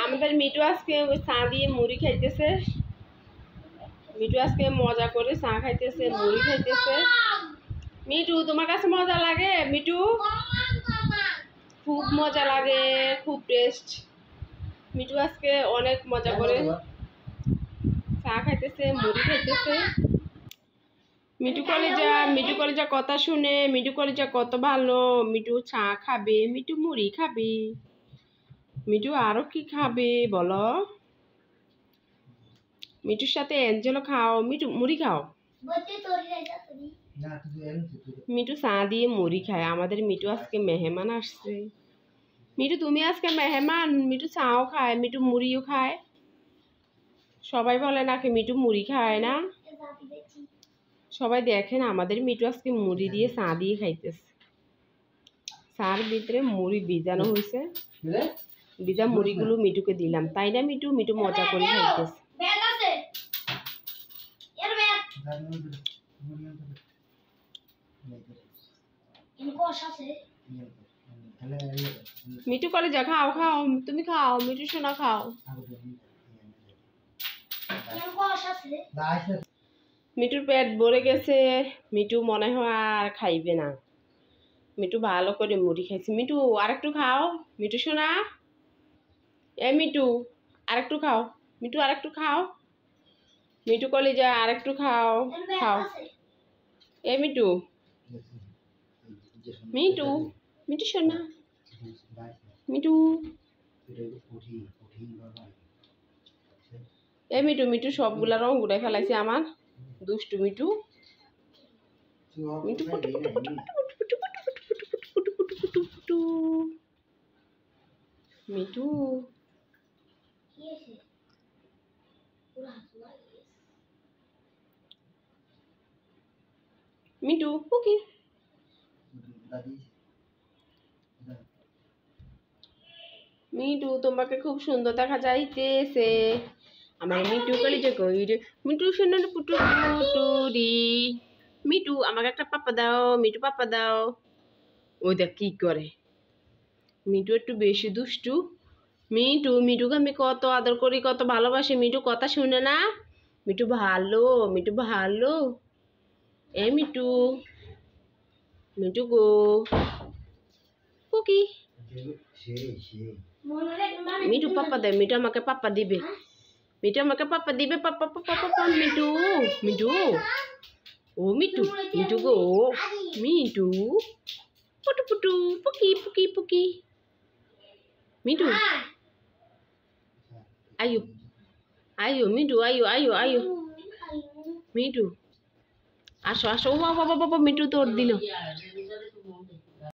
আমাদের মিটু আজকে ওই চা দিয়ে মুড়ি খাইতেছে। মিটু আজকে মজা করে চা খাইতেছে, মুড়ি খাইতেছে। মিটু, তোমার কাছে মজা লাগে? মিটু, খুব মজা লাগে, খুব টেস্ট। মিটু আজকে অনেক মজা করে চা খাইতেছে, মুড়ি খাইতেছে। মিটু কলেজা কথা শুনে, মিটু কলেজা কত ভালো। মিটু চা খাবে, মিটু মুড়ি খাবে, মিটু আরো কি খাবে বলো? মিটুর সাথে এঞ্জেলও খাও, মিটু মুড়ি খাও। মিটু চা দিয়ে মুড়ি খায়। আমাদের মিটু আজকে মেহমান আসছে। মিটু, তুমি আজকে মেহমান। মিটু চাও খায়, মিটু মুড়িও খায়। সবাই বলে নাকি মিটু মুড়ি খায় না? সবাই দেখেন আমাদের মিটু আজকে মুড়ি দিয়ে চা দিয়ে খাইতেছে। চার ভিতরে মুড়ি ভিজানো হয়েছে, ভিজা মুড়িগুলো মিটুকে দিলাম, তাই না মিটু? মিটু মজা করে খাইতেছে। মিটু কলেজা খাও, খাও, তুমি খাও, মিটু সোনা খাও। মিটুর পেট ভরে গেছে। মিটু মনে হয় আর খাইবে না। মিটু ভালো করে মুড়ি খাইছে। মিটু আরেকটু খাও, মিটু সোনা। মিটু আরেকটু খাও, মিটু আরেকটু খাও, মিটু কলিজা আরেকটু খাও, খাও। মিটু, মিটু, মিটু সোনা, মিটু। মিটু, মিটু সবগুলা রং ঘুরাই ফেলাইছে আমার দুষ্টু মিটু। মিটু পুটু পুটু পুটু পুটু পুটু পুটু পুটু পুটু পুটু পুটু। মিটু, মিটু ওকে। মিটু, তোমাকে খুব সুন্দর দেখা যাইতেছে। আমার মিটু কলিজা কই রে? মিটু সোনার পুটু পুটুরি। মিটু, আমাকে একটা পাপা দাও, মিটু পাপা দাও। ওই দেখ কি করে। মিটু একটু বেশি দুষ্টু। মিটু, মিটুকে আমি কত আদর করি, কত ভালোবাসি। মিটু কথা শুনে না। মিটু ভালো, মিটু ভালো। মিটু, মিটু গো কুকি। মিটু পাপা দেয়, মিটু আমাকে পাপা দিবে, মিটু আমাকে পাপা দিবে, papa papa papa. Mitu, Mitu, ও মিটু, মিটু গো, মিটু পুটু পুটু পুকি পুকি পুকি। মিটু, আয়ু আয়ু, মিটু আয়ু আয়ু আয়ু। মিটু আসো আসো। বাবা বাবা বাবা, মিটু তোর দিল।